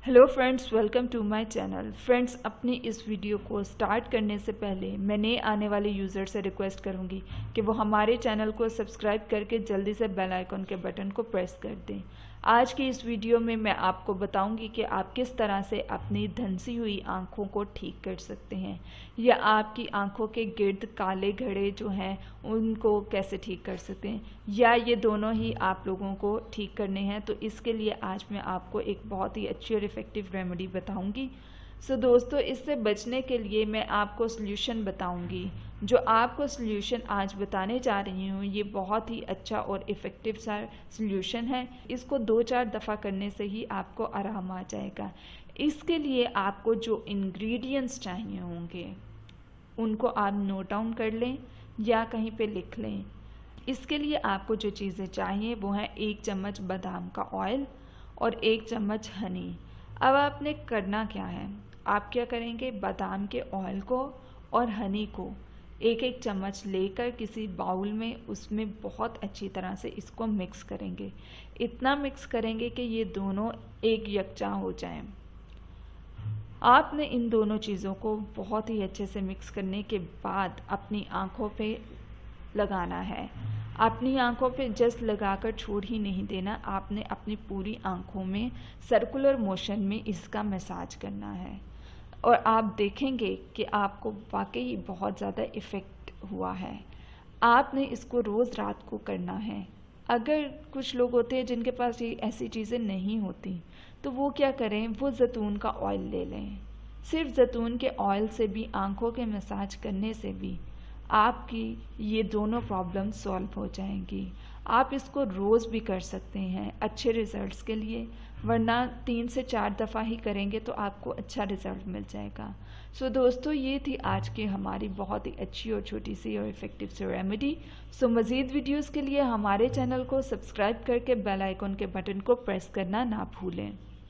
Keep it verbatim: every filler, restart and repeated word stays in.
Hello friends, welcome to my channel. Friends, अपनी इस video को स्टार्ट करने से पहले मैं नए आने वाले यूज़र से रिक्वेस्ट करूंगी कि वो हमारे चैनल को सब्सक्राइब करके जल्दी से बेल आइकन के बटन को प्रेस कर दें। आज की इस वीडियो में मैं आपको बताऊंगी कि आप किस तरह से अपनी धंसी हुई आंखों को ठीक कर सकते हैं, या आपकी आंखों के गिर्द काले घड़े जो हैं उनको कैसे ठीक कर सकते हैं, या ये दोनों ही आप लोगों को ठीक करने हैं। तो इसके लिए आज मैं आपको एक बहुत ही अच्छी और इफ़ेक्टिव रेमेडी बताऊंगी। सो so, दोस्तों, इससे बचने के लिए मैं आपको सॉल्यूशन बताऊंगी। जो आपको सॉल्यूशन आज बताने जा रही हूँ ये बहुत ही अच्छा और इफ़ेक्टिव सा सॉल्यूशन है। इसको दो चार दफ़ा करने से ही आपको आराम आ जाएगा। इसके लिए आपको जो इंग्रेडिएंट्स चाहिए होंगे उनको आप नोट डाउन कर लें या कहीं पे लिख लें। इसके लिए आपको जो चीज़ें चाहिए वो हैं एक चम्मच बादाम का ऑयल और एक चम्मच हनी। अब आपने करना क्या है, आप क्या करेंगे, बादाम के ऑयल को और हनी को एक एक चम्मच लेकर किसी बाउल में उसमें बहुत अच्छी तरह से इसको मिक्स करेंगे। इतना मिक्स करेंगे कि ये दोनों एक यकजा हो जाएं। आपने इन दोनों चीज़ों को बहुत ही अच्छे से मिक्स करने के बाद अपनी आँखों पे लगाना है। अपनी आंखों पे जस्ट लगाकर छोड़ ही नहीं देना, आपने अपनी पूरी आंखों में सर्कुलर मोशन में इसका मसाज करना है और आप देखेंगे कि आपको वाकई बहुत ज़्यादा इफ़ेक्ट हुआ है। आपने इसको रोज़ रात को करना है। अगर कुछ लोग होते हैं जिनके पास ये ऐसी चीज़ें नहीं होती तो वो क्या करें, वो जैतून का ऑयल ले लें। सिर्फ जैतून के ऑयल से भी, आंखों के मसाज करने से भी आपकी ये दोनों प्रॉब्लम सॉल्व हो जाएंगी। आप इसको रोज़ भी कर सकते हैं अच्छे रिज़ल्ट्स के लिए, वरना तीन से चार दफ़ा ही करेंगे तो आपको अच्छा रिज़ल्ट मिल जाएगा। सो so, दोस्तों, ये थी आज की हमारी बहुत ही अच्छी और छोटी सी और इफ़ेक्टिव सी रेमेडी। सो मज़ीद वीडियोस के लिए हमारे चैनल को सब्सक्राइब करके बेल आइकन के बटन को प्रेस करना ना भूलें।